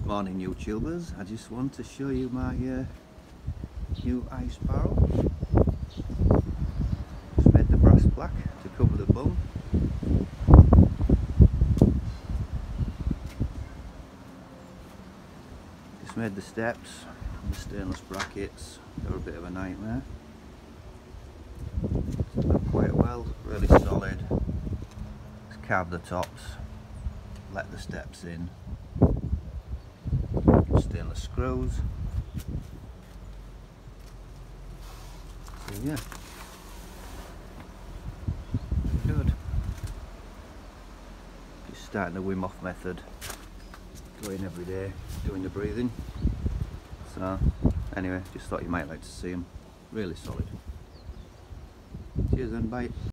Morning YouTubers, I just want to show you my new ice barrel. Just made the brass plaque to cover the bung. Just made the steps and the stainless brackets. They were a bit of a nightmare. It's done quite well, really solid. Just carved the tops, let the steps in. Stainless screws. So yeah, good. Just starting the Wim Hof method, going every day, doing the breathing. So anyway, just thought you might like to see them. Really solid. Cheers and bye.